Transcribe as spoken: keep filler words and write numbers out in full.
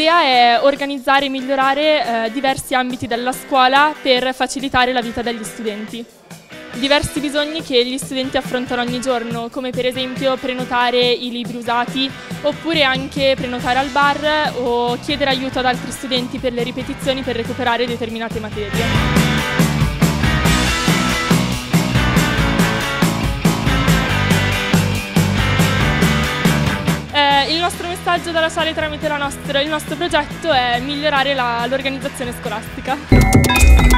l'idea è organizzare e migliorare eh, diversi ambiti della scuola per facilitare la vita degli studenti. Diversi bisogni che gli studenti affrontano ogni giorno, come per esempio prenotare i libri usati, oppure anche prenotare al bar o chiedere aiuto ad altri studenti per le ripetizioni per recuperare determinate materie. Il nostro messaggio da lasciare tramite la nostra, il nostro progetto è migliorare l'organizzazione scolastica.